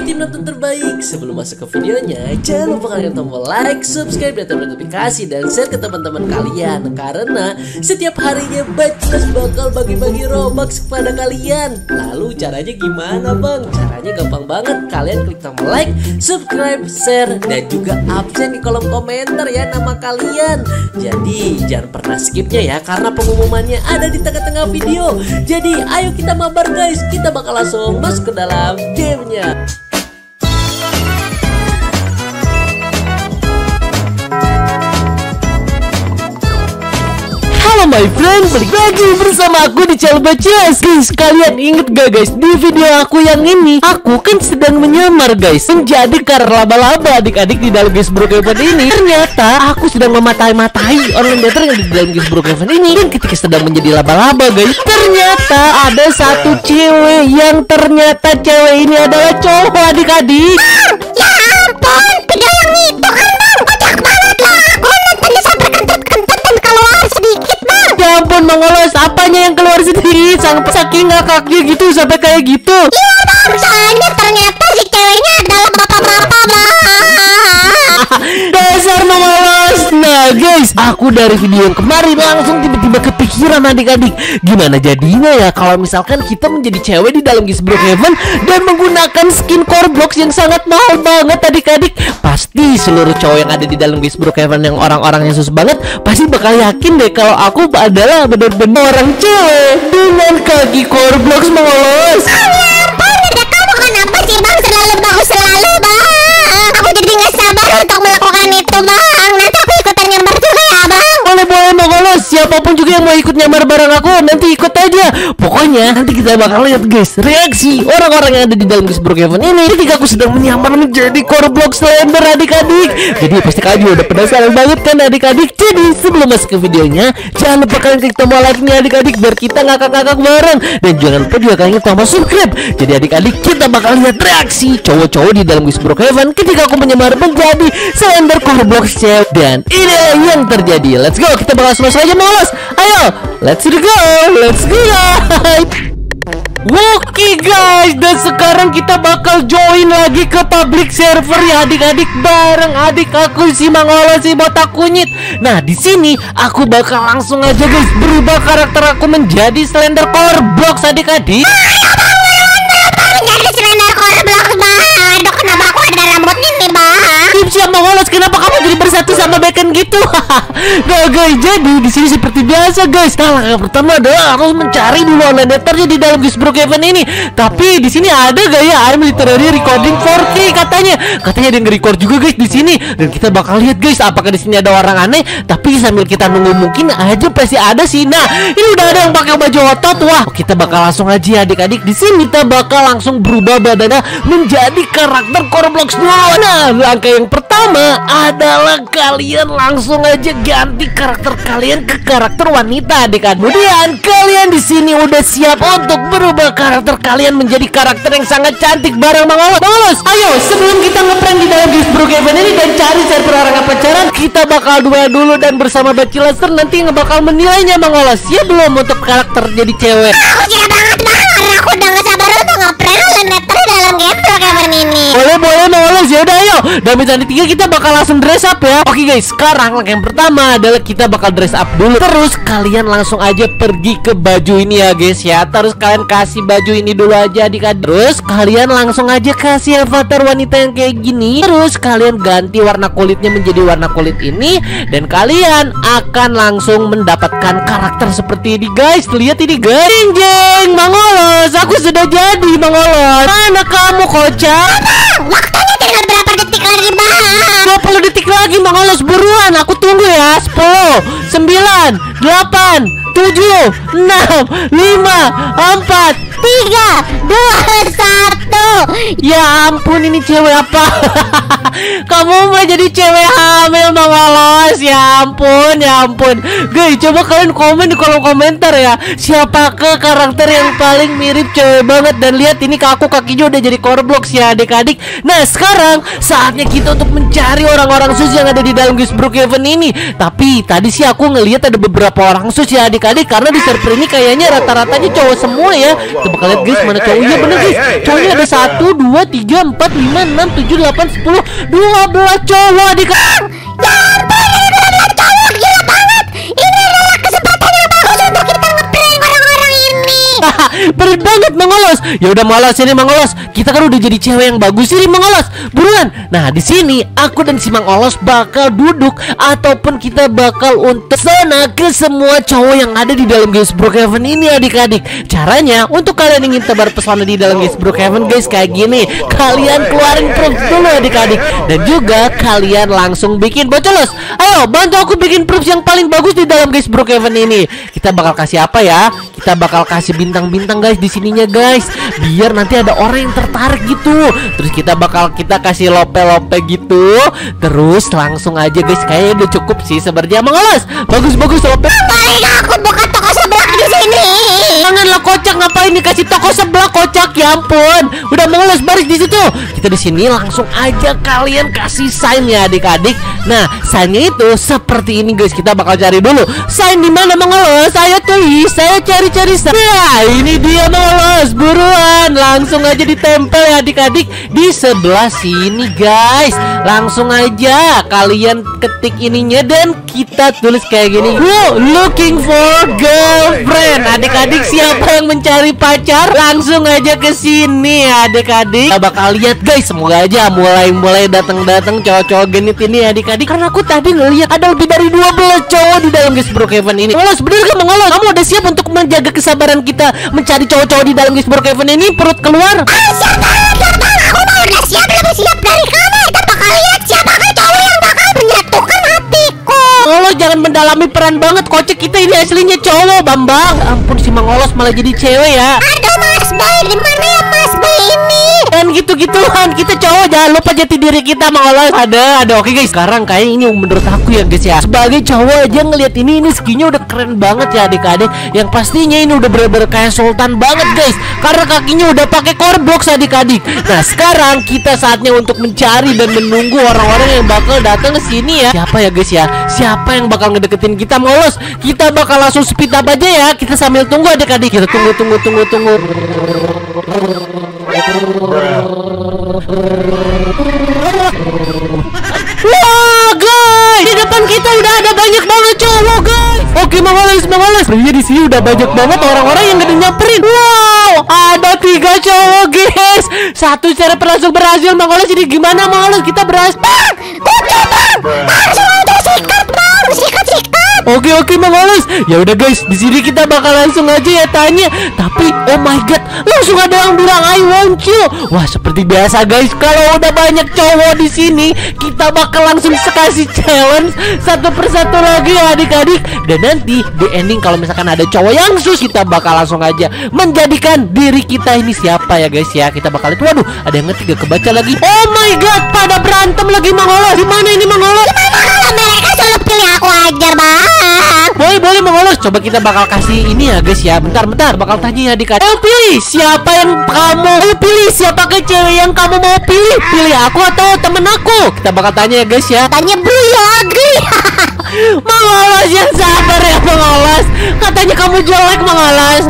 Hai tim nonton terbaik, sebelum masuk ke videonya jangan lupa kalian tombol like, subscribe, dan tombol notifikasi dan share ke teman-teman kalian. Karena setiap harinya Backless bakal bagi-bagi Robux kepada kalian. Lalu caranya gimana bang? Caranya gampang banget, kalian klik tombol like, subscribe, share, dan juga absen di kolom komentar ya nama kalian. Jadi jangan pernah skipnya ya, karena pengumumannya ada di tengah-tengah video. Jadi ayo kita mabar guys, kita bakal langsung masuk ke dalam gamenya. Halo my friend, balik lagi bersama aku di channel Backless. Guys, kalian inget gak guys, di video aku yang ini aku kan sedang menyamar guys menjadi karakter laba-laba adik-adik di dalam Guys Brookhaven ini. Ternyata aku sedang mematai-matai online dater yang di dalam Guys Brookhaven ini. Dan ketika sedang menjadi laba-laba guys, ternyata ada satu cewek yang ternyata cewek ini adalah cowok adik-adik. Ya ampun, video yang itu kan bang, kocak banget lah. Aku nontonnya sampai kentut-kentut dan keluar sedikit bang. Ya ampun Mangolos, apanya yang keluar sedikit? Saking ngakaknya gitu sampai kayak gitu. Iya bang, soalnya ternyata si ceweknya adalah bapak-bapak bang. Dasar Mangolos. Nah guys, aku dari video yang kemarin langsung tiba-tiba kepikiran adik-adik, gimana jadinya ya kalau misalkan kita menjadi cewek di dalam Guys Brookhaven dan menggunakan skin core blocks yang sangat mahal banget adik-adik. Pasti seluruh cowok yang ada di dalam Guys Brookhaven yang orang-orang yang susah banget pasti bakal yakin deh kalau aku adalah benar-benar orang cewek dengan kaki core blocks Mangolos. Ampun, ada kamu kenapa sih bang selalu bagus selalu bang? Aku jadi nggak sabar untuk melakukan itu bang. Nanti aku ikutan nyambar juga ya bang. Boleh Mangolos, siapapun juga yang mau ikut nyamar bareng aku nanti ikut aja. Pokoknya nanti kita bakal lihat guys reaksi orang-orang yang ada di dalam Guys Brookhaven ini ketika aku sedang menyamar menjadi core block slender adik-adik. Jadi pasti kalian juga udah penasaran banget kan adik-adik. Jadi sebelum masuk ke videonya jangan lupa kalian klik tombol like-nya adik-adik biar kita ngakak-ngakak bareng. Dan jangan lupa juga kalian klik tombol subscribe. Jadi adik-adik kita bakal lihat reaksi cowok-cowok di dalam Guys Brookhaven ketika aku menyamar menjadi slender core block cewek. Dan inilah yang terjadi. Let's go, kita bakal langsung aja Mangolos. Ayo, let's go guys. Oke guys, dan sekarang kita bakal join lagi ke public server ya adik-adik bareng adik aku si Mangolos si botak kunyit. Nah di sini aku bakal langsung aja guys berubah karakter aku menjadi slender core blocks adik-adik. Menjadi slender core blocks bang. Aduh kenapa aku ada rambut ini bang? Siap Mangolos, kenapa kamu jadi bersatu sama bacon gitu? Nah guys, jadi di sini seperti biasa guys. Nah yang pertama adalah harus mencari dulu online daternya di dalam Guys Brookhaven ini. Tapi di sini ada gak ya I'm literally recording 4K katanya. Katanya ada yang nge-record juga guys di sini. Dan kita bakal lihat guys apakah di sini ada orang aneh. Tapi sambil kita nunggu mungkin aja pasti ada sih. Nah ini udah ada yang pakai baju otot. Wah kita bakal langsung aja adik-adik di sini kita bakal langsung berubah badannya menjadi karakter core blocks dulu. Nah langkah yang pertama adalah kalian langsung aja ganti karakter kalian ke karakter wanita adik-adik. Kemudian kalian di sini udah siap untuk berubah karakter kalian menjadi karakter yang sangat cantik bareng Mangolos. Ayo sebelum kita ngeprank di dalam Guys Brookhaven ini dan cari server orang pacaran, kita bakal duel dulu dan bersama Backless nanti ngebakal menilainya Mangolos. Ya belum untuk karakter jadi cewek. Aku kira banget bang, karena aku udah gak sabar untuk ngeprank online dater dalam Guys Brookhaven ini. Boleh Mangolos, yaudah ayo. Dan menit tiga kita bakal langsung dress up ya. Oke guys, sekarang langkah yang pertama adalah kita bakal dress up dulu. Terus kalian langsung aja pergi ke baju ini ya guys ya. Terus kalian kasih baju ini dulu aja adik-adik. Terus kalian langsung aja kasih avatar wanita yang kayak gini. Terus kalian ganti warna kulitnya menjadi warna kulit ini. Dan kalian akan langsung mendapatkan karakter seperti ini guys. Lihat ini guys. Jeng Mangolos, aku sudah jadi Mangolos. Mana kamu kocak? Waktunya tinggal berapa detik lagi bang? 20 detik lagi Mangolos, buruan aku tunggu ya. 10 9 8 7 6 5 4 3, 2, 1. Ya ampun, ini cewek apa? Kamu mau jadi cewek hamil Mangolos? Ya ampun, ya ampun. Guys, coba kalian komen di kolom komentar ya, siapakah karakter yang paling mirip cewek banget. Dan lihat ini aku kakinya udah jadi core blocks ya adik-adik. Nah sekarang saatnya kita untuk mencari orang-orang sus yang ada di dalam Guys Brookhaven ini. Tapi tadi sih aku ngelihat ada beberapa orang sus ya adik-adik, karena di server ini kayaknya rata-ratanya cowok semua ya. bakal lihat guys mana cowoknya. Bener guys, cowoknya ada 1, 2, 3, 4, 5, 6, 7, 8, 10, 12 cowok adik. Ya ampun, ini 12 cowok, gila banget. Ini adalah kesempatan yang bagus untuk kita ngeprank orang-orang ini. Bener banget Mang Olos. Ya udah Olos, ini Mang Olos. Kita kan udah jadi cewek yang bagus ini Mang Olos. Buruan. Nah, di sini aku dan si Mang Olos bakal duduk ataupun kita bakal untuk zona ke semua cowok yang ada di dalam Guys Brookhaven ini adik-adik. Caranya untuk kalian ingin tebar pesona di dalam Guys Brookhaven guys kayak gini. Kalian keluarin proof dulu adik-adik. Dan juga kalian langsung bikin bocolos. Ayo bantu aku bikin proof yang paling bagus di dalam Guys Brookhaven ini. Kita bakal kasih apa ya? Kita bakal kasih bintang-bintang guys di sininya guys. Biar nanti ada orang yang tertarik gitu. Terus kita kasih lope-lope gitu. Terus langsung aja guys, kayaknya udah cukup sih sebenarnya Mang Olos. Bagus-bagus lope. Paling aku buka toko sebelah di sini. Janganlah kocak, ngapain dikasih toko sebelah kocak, ya ampun. Udah Mang Olos baris di situ. Kita di sini langsung aja kalian kasih sign ya adik-adik. Nah, signnya itu seperti ini guys. Kita bakal cari dulu. Sign di mana Mang Olos? Saya tulis, saya cari-cari sign. Nah, ini dia Mang Olos. Buruan, langsung aja ditempel ya adik-adik di sebelah sini guys. Langsung aja kalian ketik ininya dan kita tulis kayak gini. Looking for girlfriend. Adik-adik siapa yang mencari pacar? Langsung aja ke sini adik-adik. Kita bakal lihat guys, semoga aja mulai datang cowok-cowok genit ini adik-adik. Karena aku tadi ngelihat ada lebih dari 12 cowok di dalam Guys Brookhaven ini. Olos, bener gak Mang Olos? Kamu udah siap untuk menjaga kesabaran kita mencari cowok-cowok di dalam Guys Brookhaven ini? Perut keluar. Siap banget, Bang. Aku mah udah siap, lebih siap dari kamu. Kita bakal lihat siapakah cowok yang bakal menyatukan hatiku. Olos, jangan mendalami peran banget. Kocek, kita ini aslinya cowok, Bambang. Ampun, si Mang Olos malah jadi cewek ya. Aduh Mas Boy, dimana ya Mas Boy ini? Dan gitu-gituan, kita cowok, jangan lupa jati diri kita Mang Olos. Ada. Oke guys, sekarang kayak ini menurut aku ya guys ya. Sebagai cowok aja ngelihat ini skinnya udah keren banget ya adik-adik. Yang pastinya ini udah bener-bener kayak sultan banget guys. Karena kakinya udah pakai core blocks adik-adik. Nah, sekarang kita saatnya untuk mencari dan menunggu orang-orang yang bakal datang ke sini ya. Siapa ya guys ya? Siapa yang bakal ngedeketin kita Mang Olos? Kita bakal langsung speed up aja ya. Kita sambil tunggu adik-adik. Kita tunggu. Wah guys, di depan kita udah ada banyak banget cowok guys. Oke Mang Olos. Iya, di sini udah banyak banget orang-orang yang gak nyamperin. Wow, ada 3 cowok guys. Satu cara langsung berhasil Mang Olos. Jadi gimana Mang Olos? Kita berhasil. Bang, langsung aja sikat Bang, sikat. Oke Mang Olos. Ya udah guys, di sini kita bakal langsung aja ya tanya. Tapi oh my god, langsung ada yang bilang I want you. Wah, seperti biasa guys, kalau udah banyak cowok di sini, kita bakal langsung kasih challenge satu persatu lagi ya adik-adik. Dan nanti di ending kalau misalkan ada cowok yang sus, kita bakal langsung aja menjadikan diri kita ini siapa ya guys ya. Kita bakal lihat. Waduh, ada yang ngetik gak kebaca lagi. Oh my god, pada berantem lagi Mang Olos. Gimana ini Mang Olos? Kalau mereka selalu pilih aku aja Bang. Boleh Mang Olos. Coba kita bakal kasih ini ya guys ya. Bentar bakal tanya ya adik-adik. Ayo pilih siapa yang kamu. Ayo pilih siapa ke cewek yang kamu mau pilih. Pilih aku atau temen aku. Kita bakal tanya ya guys ya. Tanya Blue Agri. Mang Olos, yang sabar ya Mang Olos. Katanya kamu jelek Mang Olos.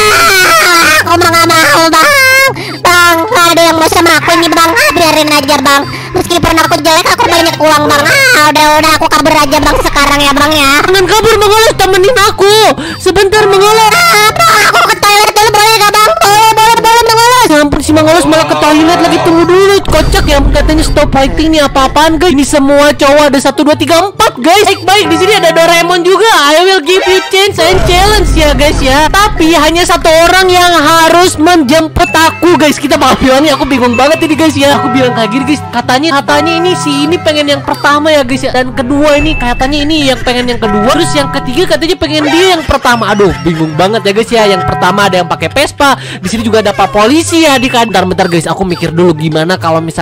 Aku mah gak mau Bang, gak ada yang mau sama aku ini Bang. Biarin aja Bang. Meskipun aku jelek, aku banyak uang Bang. Udah aku kabur aja Bang sekarang ya Bang ya. Jangan kabur Mang Olos, temenin aku. Sebentar Mang Olos. Bang, aku ke toilet dulu boleh gak Bang? Boleh Mang Olos. Ya ampun, si Mang Olos malah ke toilet lagi. Tunggu dulu, kocak ya. Katanya stop fighting nih, apa-apaan guys. Ini semua cowok ada 1, 2, 3, 4 guys. Baik, di sini ada Doraemon juga. I will give you chance and challenge ya guys ya. Tapi hanya satu orang yang harus menjemput aku guys. Kita bakal bilang nih, aku bingung banget ini guys ya. Aku bilang kayak gini guys. Katanya ini si ini pengen yang pertama ya guys ya. Dan kedua ini katanya ini yang pengen yang kedua. Terus yang ketiga katanya pengen dia yang pertama. Aduh, bingung banget ya guys ya. Yang pertama ada yang pakai Vespa. Di sini juga ada Pak Polisi ya adik. Bentar guys, aku mikir dulu gimana kalau misalkan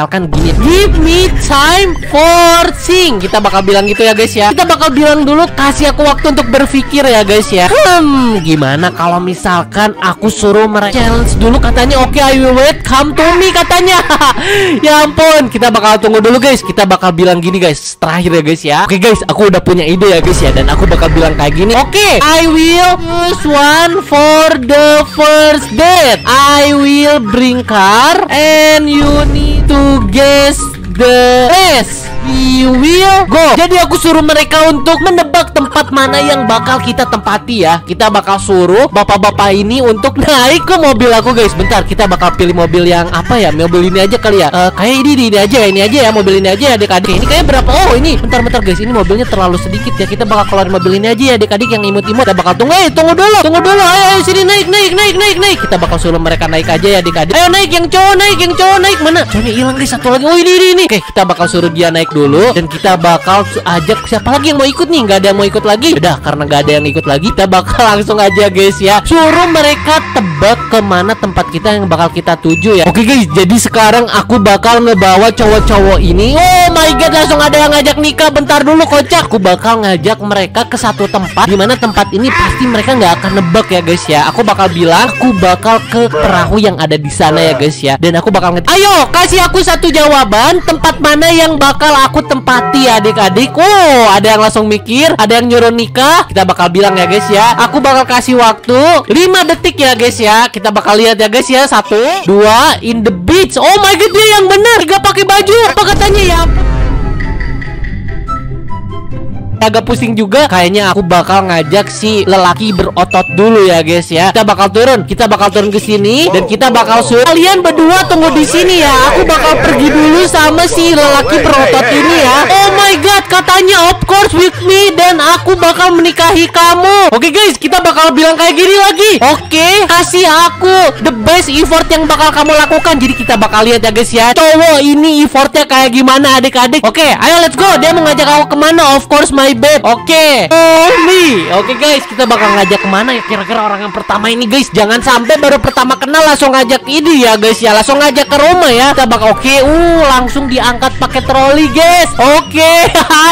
misalkan gini, give me time for think. Kita bakal bilang gitu ya guys ya. Kita bakal bilang dulu, kasih aku waktu untuk berpikir ya guys ya. Gimana kalau misalkan aku suruh mereka challenge dulu, katanya oke, I will wait, come to me katanya. Ya ampun, kita bakal tunggu dulu guys. Kita bakal bilang gini guys, terakhir ya guys ya. Oke guys, aku udah punya ide ya guys ya, dan aku bakal bilang kayak gini. Oke, I will choose one for the first date. I will bring car and you need to guess the rest. We will go. Jadi aku suruh mereka untuk menebak tempat mana yang bakal kita tempati ya. Kita bakal suruh bapak-bapak ini untuk naik ke mobil aku guys. Bentar, kita bakal pilih mobil yang apa ya? Mobil ini aja kali ya. Kayak ini aja ya, mobil ini aja ya adik-adik. Ini kayak berapa? Oh ini, bentar guys, ini mobilnya terlalu sedikit ya. Kita bakal keluar mobil ini aja ya adik-adik yang imut-imut. Kita bakal tunggu. Tunggu dulu. Ayo sini, naik. Kita bakal suruh mereka naik aja ya adik-adik. Ayo naik, yang cowok naik. Mana? Cowoknya hilang guys, satu lagi. Oh ini. Oke, kita bakal suruh dia naik dulu, dan kita bakal ajak siapa lagi yang mau ikut nih. Nggak ada yang mau ikut lagi. Udah, karena nggak ada yang ikut lagi, kita bakal langsung aja guys ya, suruh mereka tebak kemana tempat kita yang bakal kita tuju ya. Oke guys, jadi sekarang aku bakal ngebawa cowok-cowok ini. Oh my god, langsung ada yang ngajak nikah. Bentar dulu kocak. Aku bakal ngajak mereka ke satu tempat, dimana tempat ini pasti mereka nggak akan nebak ya guys ya. Aku bakal bilang, aku bakal ke perahu yang ada di sana ya guys ya, dan aku bakal ayo kasih aku satu jawaban, tempat mana yang bakal aku tempati adik-adik. Oh, ada yang langsung mikir, ada yang nyuruh nikah. Kita bakal bilang ya guys ya, aku bakal kasih waktu 5 detik ya guys ya. Kita bakal lihat ya guys ya. 1, 2, in the beach. Oh my god, dia yang benar. 3 pakai baju. Apa katanya ya? Agak pusing juga. Kayaknya aku bakal ngajak si lelaki berotot dulu ya guys ya. Kita bakal turun ke sini, dan kita bakal suruh kalian berdua tunggu di sini ya. Aku bakal pergi dulu sama si lelaki berotot ini ya. Oh my god, katanya of course with me, dan aku bakal menikahi kamu. Oke guys, kita bakal bilang kayak gini lagi. Oke, kasih aku the best effort yang bakal kamu lakukan. Jadi kita bakal lihat ya guys ya, cowok ini effortnya kayak gimana adik-adik. Oke, ayo let's go. Dia mau ngajak aku kemana? Of course my babe. Oke, Oke guys, kita bakal ngajak kemana ya kira-kira orang yang pertama ini guys. Jangan sampai baru pertama kenal langsung ngajak ini ya guys ya, langsung ngajak ke rumah ya. Kita bakal langsung diangkat pakai troli guys. Oke,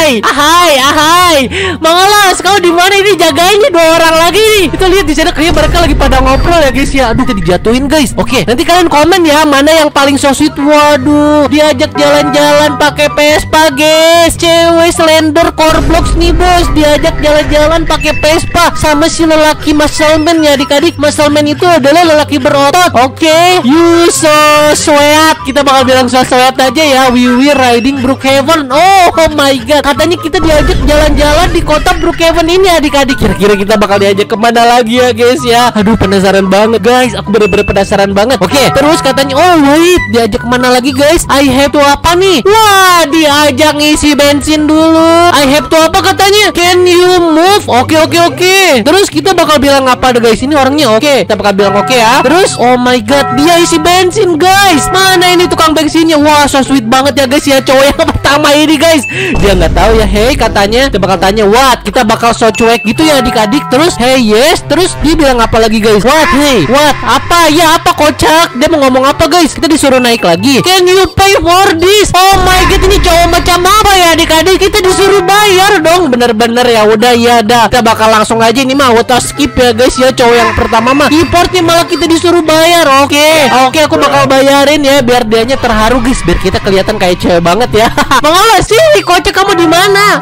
hai Mangalas, kau di mana ini? Jagainnya 2 orang lagi nih. Kita lihat di sana kayak mereka lagi pada ngobrol ya guys ya. Aduh, kita dijatuhin guys. Oke, nanti kalian komen ya mana yang paling so sweet. Waduh, diajak jalan-jalan pakai Vespa guys. Cewek slender core blocks nih bos, diajak jalan-jalan pakai Vespa sama si lelaki muscleman ya adik-adik. Muscleman itu adalah lelaki berotot. Oke, you so sweat. Kita bakal bilang so sweat aja ya. We will riding Brookhaven. Oh my god, katanya kita diajak jalan-jalan di kota Brookhaven ini adik-adik. Kira-kira kita bakal diajak kemana lagi ya guys ya. Aduh, penasaran banget guys. Aku bener-bener penasaran banget. Oke, terus katanya wait, diajak kemana lagi guys? I have to apa nih? Wah, diajak ngisi bensin dulu. I have to apa katanya? Can you move? Oke. Terus kita bakal bilang apa deh guys? Ini orangnya oke. Kita bakal bilang oke ya. Terus oh my god, dia isi bensin guys. Mana ini tukang bensinnya? Wah, so sweet banget ya guys ya, cowok yang pertama ini guys. Dia nggak tahu ya. Hey katanya. Kita bakal tanya what? Kita bakal so cuek gitu ya adik-adik. Terus hey yes. Terus dia bilang apa lagi guys? What? Hey what? Apa? Ya apa kocak? Dia mau ngomong apa guys? Kita disuruh naik lagi. Can you pay for this? Oh my god, ini cowok macam apa ya adik-adik? Kita disuruh bayar dong. Bener-bener ya udah ya dah. Kita bakal langsung aja ini mah auto skip ya guys ya. Cowok yang pertama mah importnya malah kita disuruh bayar. Oke, aku bakal bayarin ya biar dianya terharu guys, biar kita kelihatan kayak cewek banget ya. Mangalas sih, kocak kamu di mana?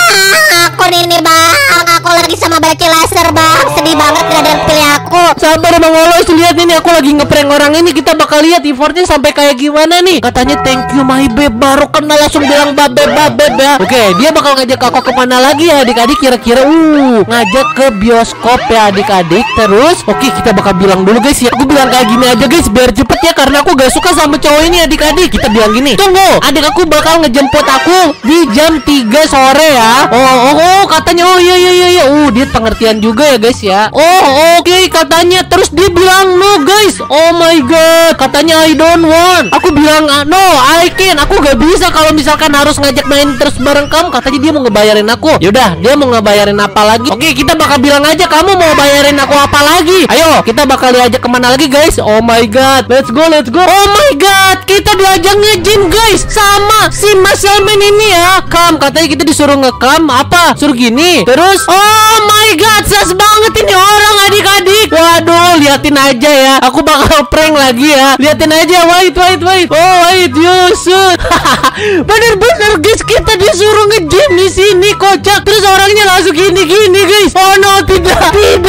Aku ini bang, aku lagi sama baci laser bang. Sedih banget gak ada yang pilih aku. Sabar Bang Olos, lihat ini aku lagi ngeprank orang ini. Kita bakal lihat effortnya sampai kayak gimana nih. Katanya thank you my babe, baru kenal langsung bilang babe ya. Oke, dia bakal ngajak aku kemana lagi ya adik-adik kira-kira? Ngajak ke bioskop ya adik-adik. Terus oke, kita bakal bilang dulu guys ya. Aku bilang kayak gini aja guys biar cepet ya, karena aku gak suka sama cowok ini adik-adik. Kita bilang gini, tunggu, adik aku bakal ngejemput aku di jam 3 sore ya. Oh, katanya iya. Dia pengertian juga ya guys ya. Oh, oke, katanya. Terus dia bilang no guys. Oh my god, katanya I don't want. Aku bilang no, I can. Aku gak bisa kalau misalkan harus ngajak main terus bareng kamu. Katanya dia mau ngebayarin aku. Yaudah, dia mau ngebayarin apa lagi? Oke, kita bakal bilang aja kamu mau bayarin aku apa lagi. Ayo, kita bakal diajak kemana lagi guys? Oh my god, let's go. Oh my god, kita diajak nge-gym guys sama si Mas Yamen ini ya. Katanya kita disuruh ngekam. Apa? Suruh gini. Terus, oh my god, sas banget ini orang adik-adik. Waduh, liatin aja ya. Aku bakal prank lagi ya. Liatin aja. Wait. Oh wait, Yusuf. Bener-bener guys, kita disuruh nge-gym di sini, kocak. Terus orangnya langsung gini guys. Oh no, tidak,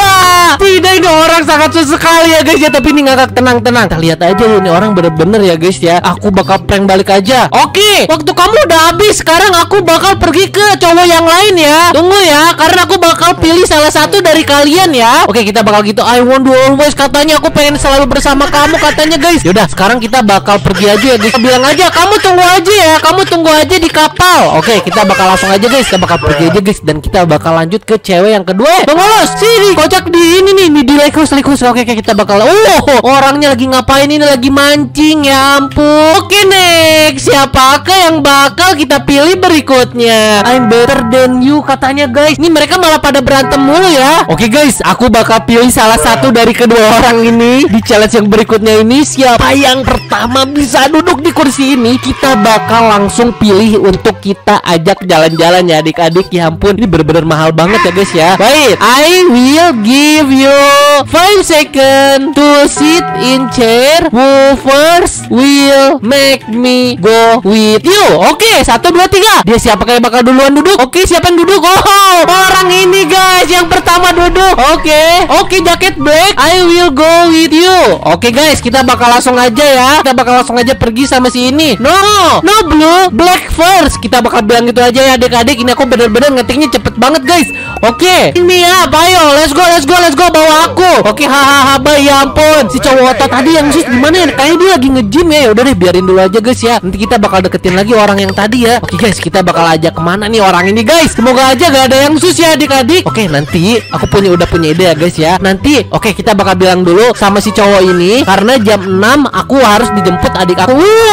ini orang sangat susah sekali ya guys ya. Tapi ini ngakak, tenang. Kita lihat aja ini orang bener-bener ya guys ya. Aku bakal prank balik aja. Oke, waktu kamu udah habis. Sekarang aku bakal pergi ke cowok yang lain ya. Tunggu ya, karena aku bakal pilih salah satu dari kalian ya. Oke, kita bakal gitu. I want to always, katanya aku pengen selalu bersama kamu katanya guys. Yaudah, sekarang kita bakal pergi aja ya guys. Bilang aja, kamu tunggu aja ya. Kamu tunggu aja di kapal. Oke, kita bakal langsung aja guys. Kita bakal pergi aja guys. Dan kita bakal lanjut ke cewek yang kedua. Pengolos, sini. Kocak di ini nih, di likus. Oke, kita bakal. Orangnya lagi ngapain ini? Lagi mancing ya ampun. Oke, next. Siapakah yang bakal kita pilih berikutnya? I'm better than you katanya guys. Ini mereka malah pada berantem mulu ya. Oke guys, aku bakal pilih salah satu dari kedua orang ini di challenge yang berikutnya ini. Siapa yang pertama bisa duduk di kursi ini, kita bakal langsung pilih untuk kita ajak jalan-jalan ya adik-adik. Ya ampun, ini bener-bener mahal banget ya guys ya. Wait, I will give you 5 seconds to sit in chair. Who first will make me go with you? Oke, 1, 2, 3. Dia siapa kayak bakal duluan duduk? Oke, siapa yang duduk? Oh, orang ini guys yang pertama duduk. Oke, jaket black. I will go with you. Oke guys, kita bakal langsung aja ya. Kita bakal langsung aja pergi sama si ini. No blue, black first. Kita bakal bilang gitu aja ya adik-adik. Ini aku bener-bener ngetiknya cepet banget guys. Oke, ini ya, ayo, let's go, bawa aku. Oke, hahaha, ya ampun. Si cowok otot tadi yang sus gimana ya? Kayaknya dia lagi nge-gym ya. Udah deh, biarin dulu aja guys ya. Nanti kita bakal deketin lagi orang yang tadi ya. Oke guys, kita bakal ajak kemana nih orang ini guys? Semoga aja gak ada yang sus ya adik-adik. Oke, nanti aku udah punya ide ya guys ya. Nanti kita bakal bilang dulu sama si cowok ini, karena jam 6 aku harus dijemput adik aku.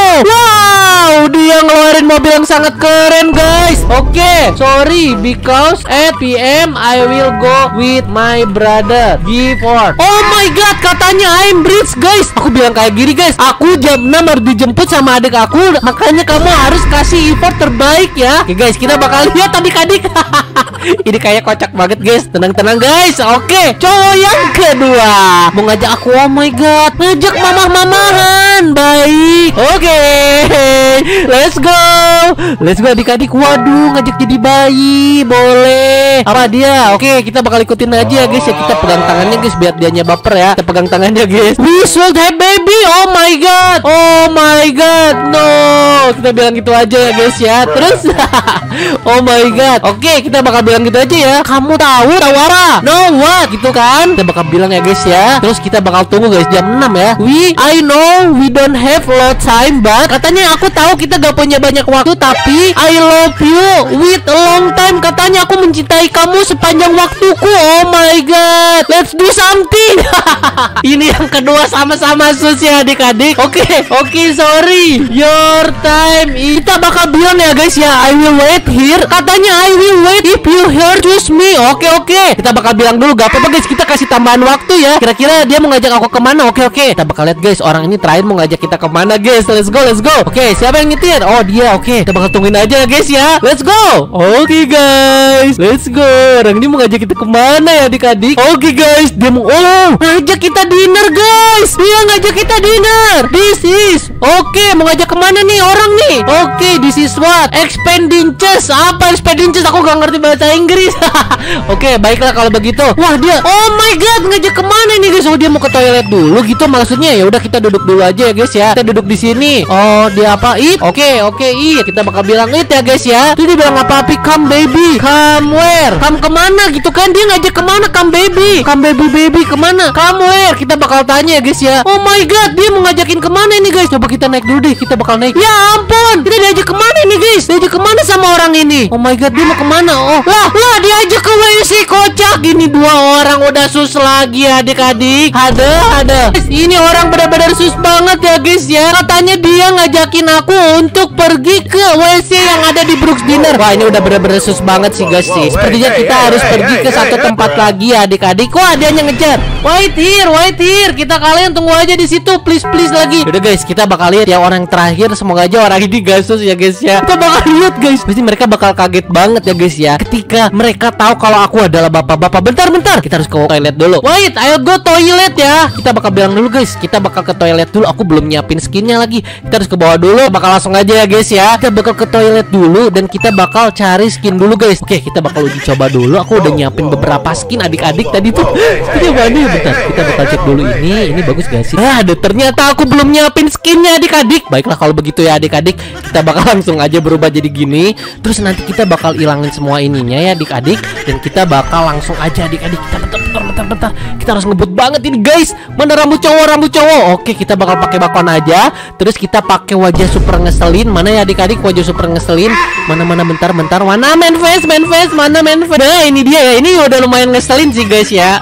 Wow, dia ngeluarin mobil yang sangat keren guys. Oke, sorry because at PM I will go with my brother Gifford. Oh my god, katanya I'm rich guys. Aku bilang kayak gini guys, aku jam 6 harus dijemput sama adik aku, makanya kamu harus kasih effort terbaik ya. Oke guys, kita bakal lihat adik-adik. Ini kayak kocak banget guys. Tenang guys. Oke, cowok yang kedua mau ngajak aku. Oh my god, ngajak mamah-mamahan. Baik. Oke, let's go adik-adik. Waduh, ngajak jadi bayi. Boleh. Apa dia? Oke, kita bakal ikutin aja ya guys ya. Kita pegang tangannya guys biar dianya baper ya. Kita pegang tangannya guys. We should have baby. Oh my god. No. Kita bilang gitu aja ya guys ya. Terus oh my god. Oke, kita bakal bilang gitu aja ya. Kamu tahu Tawara? No what? Gitu kan. Kita bakal bilang ya guys ya. Terus kita bakal tunggu guys jam 6 ya. I know we don't have a lot time, but katanya aku tahu kita gak punya banyak waktu, tapi I love you with a long time. Katanya aku mencintai kamu sepanjang waktuku. Oh my god. Let's do something. Ini yang kedua sama-sama sus ya adik-adik. Oke, sorry. Your time. Kita bakal bilang ya guys ya. I will wait here. Katanya I will wait if you here choose me. Oke. Kita bakal bilang dulu, gak apa-apa guys. Kita kasih tambahan waktu ya. Kira-kira dia mau ngajak aku kemana? Oke. Kita bakal lihat guys. Orang ini terakhir mau ngajak kita kemana guys. Let's go. Oke, siapa yang nyetir? Oh dia. Oke, kita bakal tungguin aja ya guys ya. Let's go. Oke guys, let's go. Orang ini mau ngajak kita kemana ya adik-adik? Oke guys, dia mau ngajak kita dinner guys. Dia ngajak kita dinner. This is mau ngajak kemana nih orang nih? Oke, this is what? Expenditures. Apa expenditures? Aku gak ngerti bahasa Inggris. Oke, baiklah kalau begitu. Wah dia, oh my god, ngajak kemana nih guys? Oh dia mau ke toilet dulu gitu maksudnya. Ya udah kita duduk dulu aja ya guys ya. Kita duduk di sini. Oh dia apa? Eat. Oke, eat. It. Kita bakal bilang it ya guys ya. Terus dia bilang apa? Come baby, come where? Come kemana gitu kan? Dia ngajak kemana? Come baby, baby kemana? Come where? Kita bakal tanya ya guys ya. Oh my god, dia mau ngajakin kemana ini guys? Coba kita naik dulu deh. Kita bakal naik. Ya ampun, kita diajak kemana ini guys? Diajak kemana sama orang ini? Oh my god, dia mau kemana? Oh lah diajak ke WC. Kocak. Ini dua orang udah sus lagi adik-adik. Ada. Ini orang benar-benar sus banget ya guys ya. Katanya dia ngajakin aku untuk pergi ke WC yang ada di Brooks Dinner. Wah, ini udah benar-benar sus banget sih guys sih. Sepertinya kita harus pergi ke satu tempat lagi ya adik-adik. Wah, dia yang ngejar. Wait here. Kita kalian tunggu aja di situ, please lagi. Udah guys, kita bakal lihat ya orang terakhir. Semoga aja orang ini gak sus ya guys ya. Kita bakal lihat guys. Pasti mereka bakal kaget banget ya guys ya ketika mereka tahu kalau aku adalah bapak-bapak. Bentar. Kita harus ke toilet dulu. Wait, ayo go toilet ya. Kita bakal bilang dulu guys. Kita bakal ke toilet dulu. Aku belum nyiapin skinnya lagi. Kita harus ke bawah dulu. Bakal langsung aja ya guys ya. Kita bakal ke toilet dulu dan kita bakal cari skin dulu guys. Oke, kita bakal uji coba dulu. Aku udah nyiapin beberapa skin adik-adik tadi tuh. Ini mana ya? Bentar. Kita bakal cek dulu ini bagus gak sih? Ternyata aku belum nyiapin skinnya adik-adik. Baiklah kalau begitu ya adik-adik. Kita bakal langsung aja berubah jadi gini. Terus nanti kita bakal ilangin semua ininya ya adik-adik. Dan kita bakal langsung aja adik-adik. Kita bentar. Kita harus ngebut banget ini guys. Mana rambut cowok? Oke, kita bakal pakai bakwan aja. Terus kita pakai wajah super ngeselin. Mana ya adik-adik wajah super ngeselin? Mana bentar. Mana man face? Mana man face? Nah, ini dia ya. Ini udah lumayan ngeselin sih guys ya.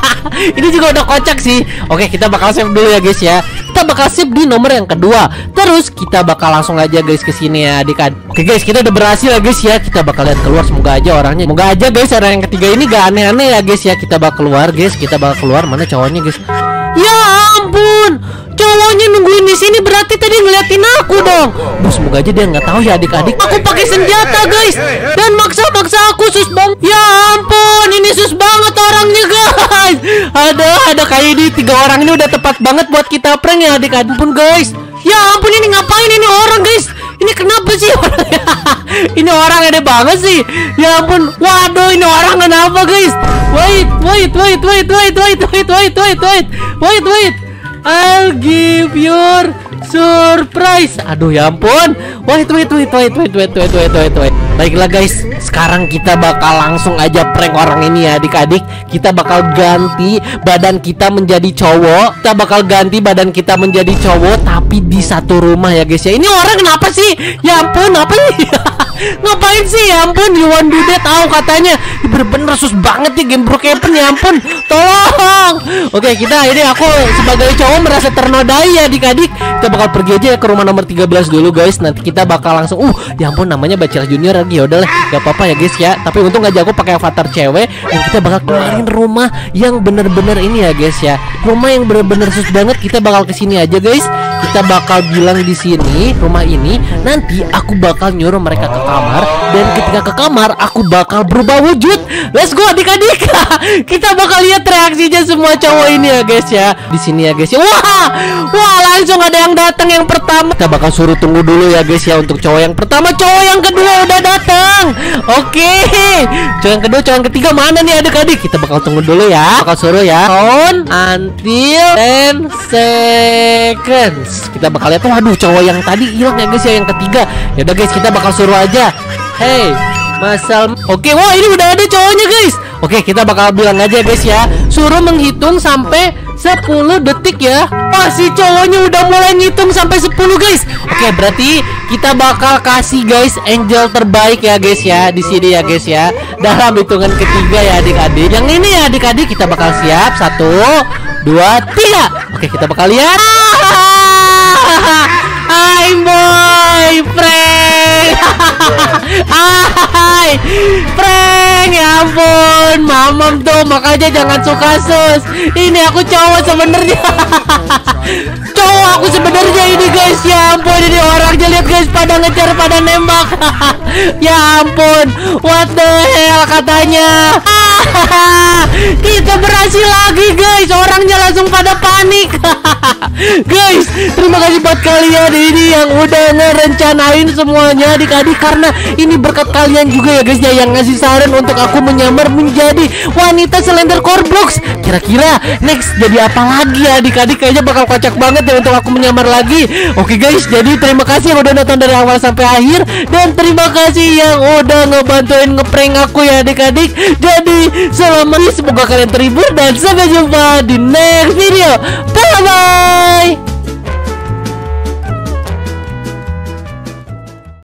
Ini juga udah kocak sih. Oke, kita bakal save dulu ya guys ya. Kita bakal save di nomor yang kedua. Terus kita bakal langsung aja guys ke sini ya adik-adik. Oke guys, kita udah berhasil ya guys ya. Kita bakal lihat keluar, semoga aja orangnya. Semoga aja guys orang yang ketiga ini gak aneh-aneh ya guys ya. Kita bakal keluar guys. Mana cowoknya guys? Ya ampun, cowoknya nungguin di sini berarti tadi ngeliatin aku dong. Semoga aja dia nggak tahu ya adik-adik. Aku pakai senjata guys dan maksa aku sus bang. Ya ampun, ini sus banget orangnya guys. Ada kayak ini 3 orang ini udah tepat banget buat kita prank ya adik-adik. Ampun guys. Ya ampun, ini ngapain ini orang guys? Ini kenapa sih orangnya? Ini orang ada banget sih. Ya ampun. Waduh, ini orang kenapa guys? Wait. I'll give your surprise. Aduh ya ampun. Wait. Baiklah guys, sekarang kita bakal langsung aja prank orang ini ya adik-adik. Kita bakal ganti badan kita menjadi cowok. Tapi di satu rumah ya guys ya. Ini orang kenapa sih? Ya ampun, apa ini? Ngapain sih? Ya ampun, you want do that? Tahu katanya. Bener-bener sus banget nih game Brookhaven, ya ampun. Tolong. Oke, aku sebagai cowok merasa ternodai ya adik-adik. Kita bakal pergi aja ya ke rumah nomor 13 dulu guys. Nanti kita bakal langsung ya ampun, namanya Bacil Junior lagi. Ya udahlah, gak apa-apa ya guys ya. Tapi untung aja aku pakai avatar cewek. Dan kita bakal keluarin rumah yang bener-bener ini ya guys ya. Rumah yang bener-bener sus banget. Kita bakal kesini aja guys. Kita bakal bilang di sini rumah ini. Nanti aku bakal nyuruh mereka ke kamar. Dan ketika ke kamar aku bakal berubah wujud. Let's go adik-adik. Kita bakal lihat reaksinya semua cowok ini ya guys ya. Di sini ya guys ya. Wah, langsung ada yang datang yang pertama. Kita bakal suruh tunggu dulu ya guys ya untuk cowok yang pertama. Cowok yang kedua udah datang. Oke. Cowok yang kedua, cowok yang ketiga mana nih adik-adik? Kita bakal tunggu dulu ya. Bakal suruh ya. Count until 10 seconds. Kita bakal lihat. Waduh, cowok yang tadi hilang ya guys ya, yang ketiga. Ya udah guys, kita bakal suruh aja. Hey, Masal. Oke, wah ini udah ada cowoknya guys. Oke, kita bakal bilang aja guys ya. Suruh menghitung sampai 10 detik ya. Wah, si cowoknya udah mulai ngitung sampai 10 guys. Oke, berarti kita bakal kasih guys angel terbaik ya guys ya di sini ya guys ya. Dalam hitungan ketiga ya adik-adik. Yang ini ya adik-adik, kita bakal siap. 1, 2, 3. Oke, kita bakal lihat. Hai boy, prank. Hai, prank. Ya ampun, mamam tuh, makanya jangan suka sus. Ini aku cowok sebenarnya. Cowok aku sebenarnya ini guys. Ya ampun, ini orangnya lihat guys, pada ngejar, pada nembak. Ya ampun, what the hell katanya. Kita berhasil lagi guys. Orangnya langsung pada panik. Guys, terima kasih buat kalian ini yang udah ngerencanain semuanya adik-adik, karena ini berkat kalian juga ya guys ya, yang ngasih saran untuk aku menyamar menjadi wanita Slender Core Blocks. Kira-kira next jadi apa lagi ya adik-adik? Kayaknya bakal kocak banget ya untuk aku menyamar lagi. Oke guys, jadi terima kasih yang udah nonton dari awal sampai akhir, dan terima kasih yang udah ngebantuin ngeprank aku ya adik-adik. Jadi selamat, semoga kalian terhibur dan sampai jumpa di next video. Bye bye.